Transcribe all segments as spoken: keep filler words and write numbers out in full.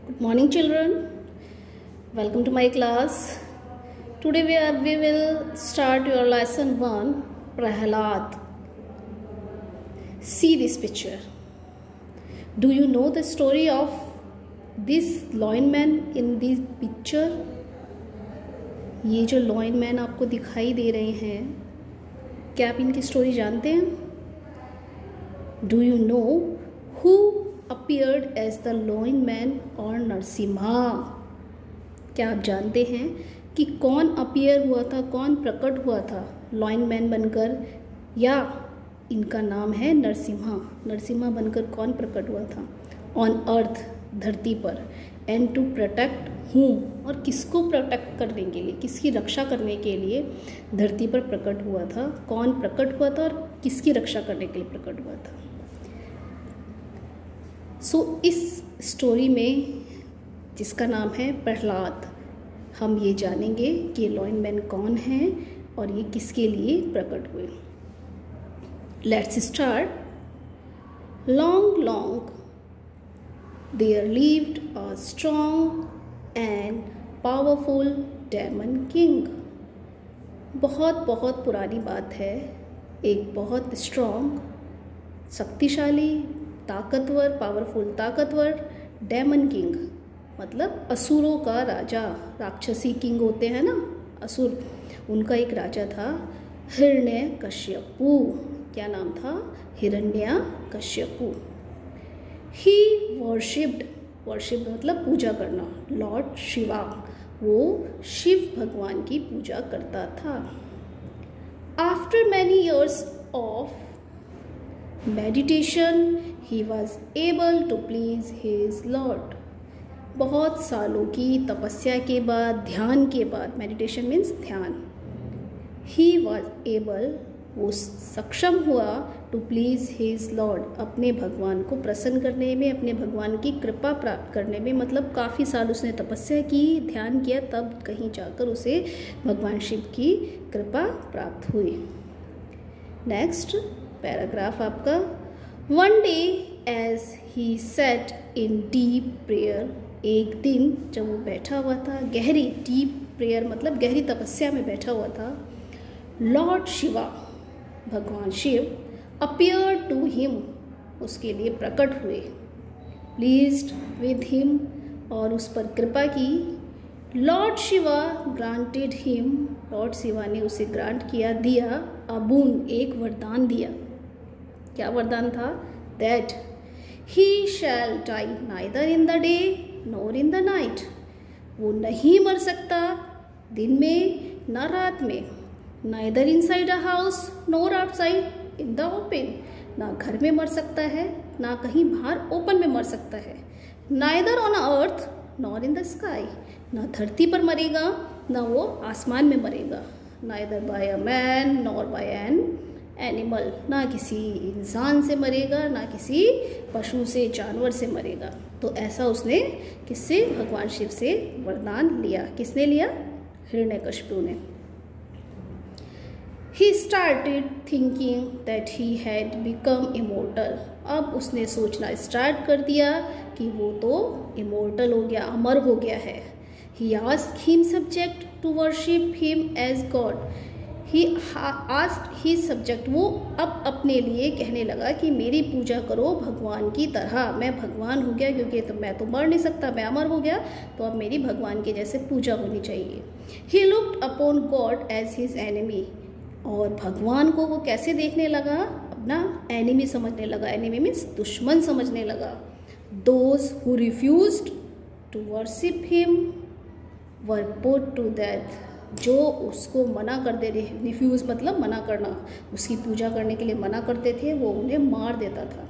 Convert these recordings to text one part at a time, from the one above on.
Good morning, children. Welcome to my class. Today we, are, we will start your lesson one, Prahlad. See this picture. Do you know the story of this lineman in this picture? ये जो lineman आपको दिखाई दे रहे हैं, क्या आप इनकी story जानते हैं? Do you know who appeared as the lineman or Narasimha? क्या आप जानते हैं कि कौन अपीयर हुआ था, कौन प्रकट हुआ था लाइनमैन बनकर, या इनका नाम है नरसिम्हा। नरसिम्हा बनकर कौन प्रकट हुआ था ऑन अर्थ, धरती पर, एंड टू प्रोटेक्ट हूम, और किसको प्रोटेक्ट करने के लिए, किसकी रक्षा करने के लिए धरती पर प्रकट हुआ था, कौन प्रकट हुआ था और किसकी रक्षा करने के लिए प्रकट हुआ था। सो so, इस स्टोरी में जिसका नाम है प्रहलाद, हम ये जानेंगे कि लाइनमैन कौन है और ये किसके लिए प्रकट हुए। Let's start. Long long there lived a strong and powerful demon king. बहुत बहुत पुरानी बात है, एक बहुत स्ट्रॉन्ग, शक्तिशाली, ताकतवर, पावरफुल, ताकतवर डेमन किंग मतलब असुरों का राजा। राक्षसी किंग होते हैं ना असुर, उनका एक राजा था हिरण्यकश्यपु। क्या नाम था? हिरण्यकश्यपु। ही वर्शिप्ड, वर्शिप्ड मतलब पूजा करना, लॉर्ड शिवा, वो शिव भगवान की पूजा करता था। After many years of meditation he was able to please his lord। बहुत सालों की तपस्या के बाद, ध्यान के बाद, meditation means ध्यान, he was able, वो सक्षम हुआ to please his lord, अपने भगवान को प्रसन्न करने में, अपने भगवान की कृपा प्राप्त करने में। मतलब काफ़ी साल उसने तपस्या की, ध्यान किया, तब कहीं जाकर उसे भगवान शिव की कृपा प्राप्त हुई। नेक्स्ट पैराग्राफ आपका। One day as he sat in deep prayer, एक दिन जब वो बैठा हुआ था गहरी, डीप प्रेयर मतलब गहरी तपस्या में बैठा हुआ था, लॉर्ड शिवा, भगवान शिव, अपीयर टू हिम, उसके लिए प्रकट हुए, प्लीज्ड विद हिम, और उस पर कृपा की। Lord Shiva granted him, Lord Shiva ने उसे ग्रांट किया, दिया, अबून, एक वरदान दिया। क्या वरदान था? That he shall die neither in the day nor in the night, वो नहीं मर सकता दिन में न रात में, neither inside a house nor outside in the open, ना घर में मर सकता है ना कहीं बाहर ओपन में मर सकता है, neither on earth nor in the sky, ना धरती पर मरेगा ना वो आसमान में मरेगा, neither by a man nor by an animal, ना किसी इंसान से मरेगा ना किसी पशु से, जानवर से मरेगा। तो ऐसा उसने किससे? भगवान शिव से वरदान लिया। किसने लिया? हिरण्यकश्यपु ने। He started thinking that he had become immortal। अब उसने सोचना स्टार्ट कर दिया कि वो तो इमोर्टल हो गया, अमर हो गया है। He asked him subject to worship him as God। He asked his subject, वो अब अपने लिए कहने लगा कि मेरी पूजा करो भगवान की तरह, मैं भगवान हो गया क्योंकि तो मैं तो मर नहीं सकता, मैं अमर हो गया, तो अब मेरी भगवान के जैसे पूजा होनी चाहिए। He looked upon God as his enemy, और भगवान को वो कैसे देखने लगा? अपना एनिमी समझने लगा। एनिमी मीन्स दुश्मन समझने लगा। Those who refused to worship him were put to death। जो उसको मना कर दे, रिफ्यूज़ मतलब मना करना, उसकी पूजा करने के लिए मना करते थे, वो उन्हें मार देता था।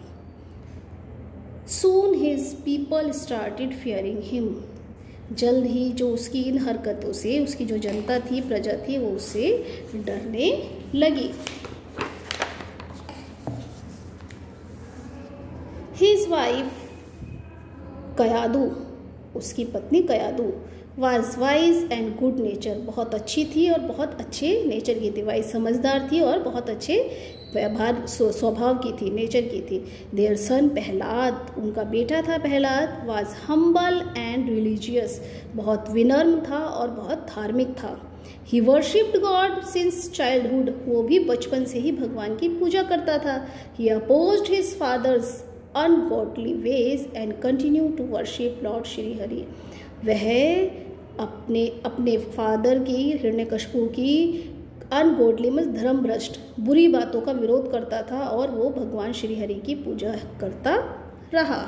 Soon his people started fearing him। जल्द ही जो उसकी इन हरकतों से उसकी जो जनता थी, प्रजा थी, वो उससे डरने लगी। His wife कयादू, उसकी पत्नी Kayadhu, was wise and good nature, बहुत अच्छी थी और बहुत अच्छे नेचर की थी। वाइज समझदार थी और बहुत अच्छे व्यवहार स्वभाव की थी, नेचर की थी। देयर सन प्रहलाद, उनका बेटा था Prahlad, was humble and religious, बहुत विनम्र था और बहुत धार्मिक था। He worshipped God since childhood, वो भी बचपन से ही भगवान की पूजा करता था। He opposed his father's ungodly ways and continue to worship Lord Shri Hari, वह अपने अपने फादर की, हिरण्यकशिपु की अनगॉडली में धर्म भ्रष्ट बुरी बातों का विरोध करता था और वो भगवान श्री हरि की पूजा करता रहा।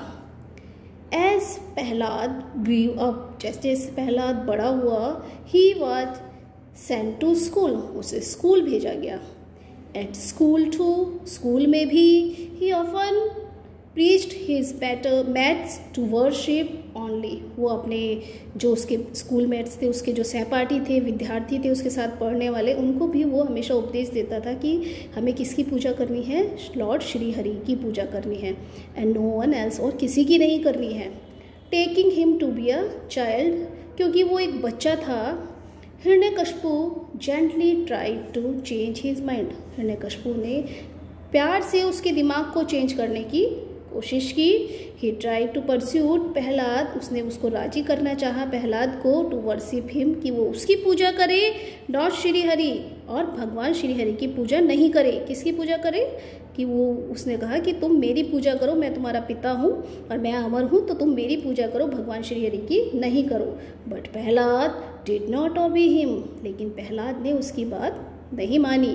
एज प्रहलाद ग्रीव अप, जैसे जैसे प्रहलाद बड़ा हुआ, he was sent to school, उसे स्कूल भेजा गया। एट स्कूल टू, स्कूल में भी, he often preached his better mates to worship only, वो अपने जो उसके स्कूल मेट्स थे, उसके जो सहपाठी थे, विद्यार्थी थे उसके साथ पढ़ने वाले, उनको भी वो हमेशा उपदेश देता था कि हमें किसकी पूजा करनी है, लॉर्ड श्री हरि की पूजा करनी है, एंड नो वन एल्स, और किसी की नहीं करनी है। Taking him to be a child, क्योंकि वो एक बच्चा था। Hiranyakashipu gently tried to change his mind, Hiranyakashipu ने प्यार से उसके दिमाग को चेंज करने की कोशिश की। He try to pursuit Prahlad, उसने उसको राजी करना चाहा प्रहलाद को, टू वर्शिप हिम, कि वो उसकी पूजा करे, नॉट श्री हरि, और भगवान श्री हरि की पूजा नहीं करे। किसकी पूजा करे, कि वो उसने कहा कि तुम मेरी पूजा करो, मैं तुम्हारा पिता हूँ और मैं अमर हूँ, तो तुम मेरी पूजा करो, भगवान श्री हरि की नहीं करो। But Prahlad did not obey him, लेकिन प्रहलाद ने उसकी बात नहीं मानी।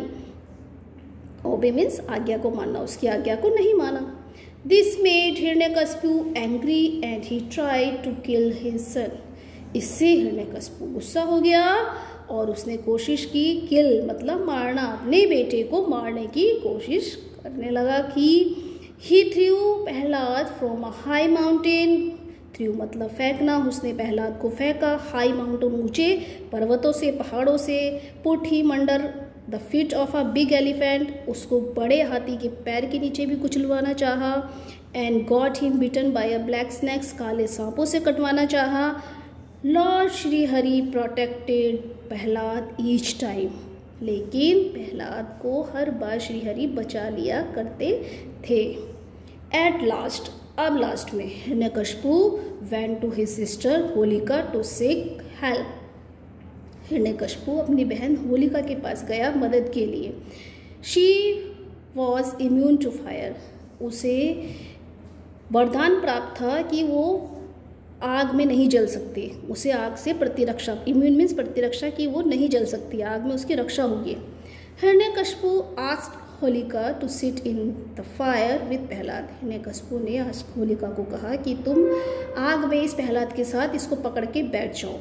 ओबे मीन्स आज्ञा को मानना, उसकी आज्ञा को नहीं माना। This made Hiranyakashipu angry and he tried to kill his son, इससे हिरण्यकशिपु गुस्सा हो गया और उसने कोशिश की, किल मतलब मारना, अपने बेटे को मारने की कोशिश करने लगा। कि he threw Prahlad from a high mountain, threw मतलब फेंकना, उसने प्रहलाद को फेंका, हाई माउंटेन ऊंचे पर्वतों से, पहाड़ों से, put him under the feet of a big elephant, उसको बड़े हाथी के पैर के नीचे भी कुचलवाना चाहा। And got him bitten by a black snakes, काले सांपों से कटवाना चाहा। Lord Shri Hari protected Prahlad each time, लेकिन प्रहलाद को हर बार श्री हरि बचा लिया करते थे। एट लास्ट, अब लास्ट में Hiranyakashipu went to his sister Holika to seek help, Hiranyakashipu अपनी बहन होलिका के पास गया मदद के लिए। She was immune to fire, उसे वरदान प्राप्त था कि वो आग में नहीं जल सकती, उसे आग से प्रतिरक्षा, इम्यून मीन्स प्रतिरक्षा, की वो नहीं जल सकती, आग में उसकी रक्षा होगी। Hiranyakashipu asked Holika to sit in the fire with Prahlad, Hiranyakashipu ने होलिका को कहा कि तुम आग में इस प्रहलाद के साथ इसको पकड़ के बैठ जाओ।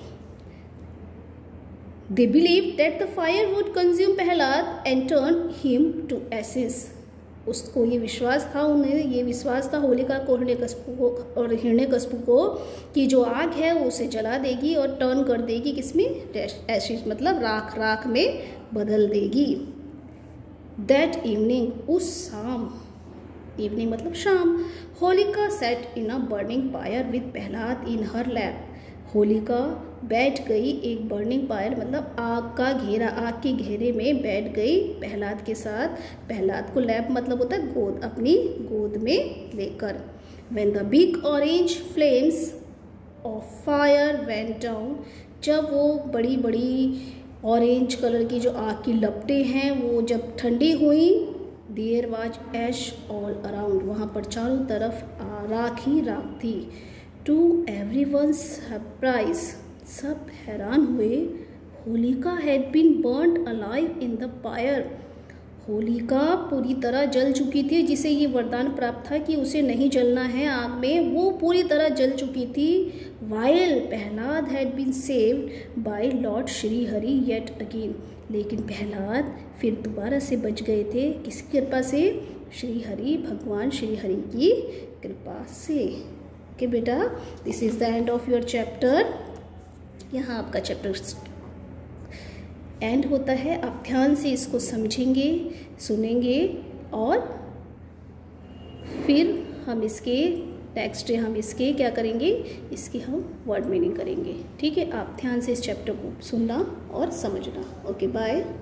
They believed that the fire would consume Prahlad and turn him to ashes, उसको ये विश्वास था, उन्हें ये विश्वास था होलिका को, हिरण्यकशिपु को और हिरण्यकशिपु को, कि जो आग है वो उसे जला देगी और टर्न कर देगी किसमें, एशिज मतलब राख, राख में बदल देगी। दैट इवनिंग, उस शाम, इवनिंग मतलब शाम, Holika sat in a burning fire with Prahlad in her lap, Holika बैठ गई एक बर्निंग फायर मतलब आग का घेरा, आग के घेरे में बैठ गई प्रहलाद के साथ। प्रहलाद को लैप मतलब होता है गोद, अपनी गोद में लेकर। When the big orange flames of fire went down, जब वो बड़ी बड़ी ऑरेंज कलर की जो आग की लपटें हैं वो जब ठंडी हुई, there was ash all around, वहाँ पर चारों तरफ राख ही राख थी। टू एवरीवन्स सरप्राइज, सब हैरान हुए, Holika had been burned alive in the fire, Holika पूरी तरह जल चुकी थी, जिसे ये वरदान प्राप्त था कि उसे नहीं जलना है आग में, वो पूरी तरह जल चुकी थी। While Prahlad had been saved by Lord Shri Hari yet again, लेकिन प्रहलाद फिर दोबारा से बच गए थे, किसकी कृपा से, श्री हरि, भगवान श्री हरि की कृपा से। ओके बेटा, this is the end of your chapter, यहाँ आपका चैप्टर एंड होता है। आप ध्यान से इसको समझेंगे, सुनेंगे और फिर हम इसके नेक्स्ट डे हम इसके क्या करेंगे, इसकी हम वर्ड मीनिंग करेंगे। ठीक है, आप ध्यान से इस चैप्टर को सुनना और समझना। Okay, bye.